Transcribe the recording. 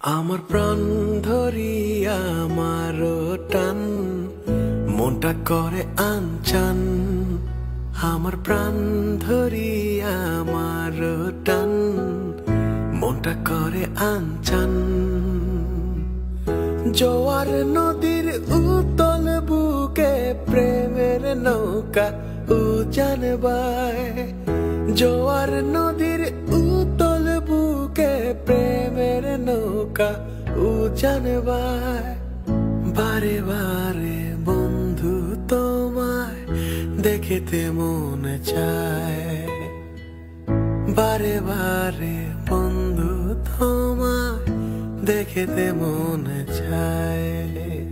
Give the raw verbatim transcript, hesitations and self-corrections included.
আমার প্রাণ ধরিয়া আমার টান মনটা করে আনচান। আমার প্রাণ ধরিয়া আমার টান মনটা করে আনচান। জোয়ার নদীর উতল বুকে প্রেমের নৌকা উজান বায়। জোয়ার নদীর উতল বুকে প্রেমের নৌকা উজান বায়। বারে বারে বন্ধু তোমায় দেখিতে মনে চায়। বারে বারে বন্ধু তোমায় দেখিতে মনে চায়।